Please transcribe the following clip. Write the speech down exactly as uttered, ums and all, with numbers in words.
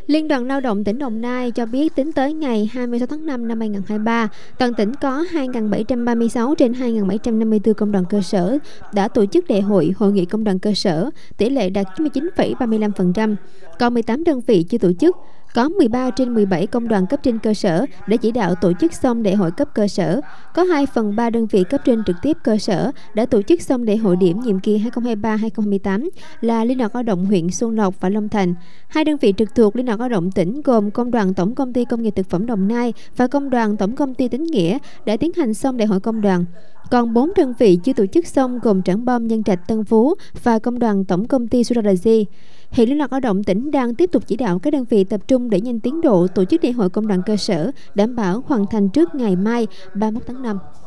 Liên đoàn Lao động tỉnh Đồng Nai cho biết tính tới ngày hai mươi sáu tháng năm năm hai nghìn không trăm hai mươi ba, toàn tỉnh có hai nghìn bảy trăm ba mươi sáu trên hai nghìn bảy trăm năm mươi tư công đoàn cơ sở đã tổ chức đại hội, hội nghị công đoàn cơ sở, tỷ lệ đạt chín mươi chín phẩy ba mươi lăm phần trăm. Còn mười tám đơn vị chưa tổ chức. Có mười ba trên mười bảy công đoàn cấp trên cơ sở đã chỉ đạo tổ chức xong đại hội cấp cơ sở. Có hai phần ba đơn vị cấp trên trực tiếp cơ sở đã tổ chức xong đại hội điểm nhiệm kỳ hai nghìn không trăm hai mươi ba hai nghìn không trăm hai mươi tám là Liên đoàn Lao động huyện Xuân Lộc và Long Thành. Hai đơn vị trực thuộc Liên đoàn Lao động tỉnh gồm Công đoàn Tổng công ty Công nghiệp Thực phẩm Đồng Nai và Công đoàn Tổng công ty Tín Nghĩa đã tiến hành xong đại hội công đoàn. Còn bốn đơn vị chưa tổ chức xong gồm Trảng Bom, Nhân Trạch, Tân Phú và Công đoàn Tổng công ty Suraji. Hiện Liên đoàn Lao động tỉnh đang tiếp tục chỉ đạo các đơn vị tập trung đẩy nhanh tiến độ tổ chức đại hội công đoàn cơ sở, đảm bảo hoàn thành trước ngày mai ba mươi mốt tháng năm.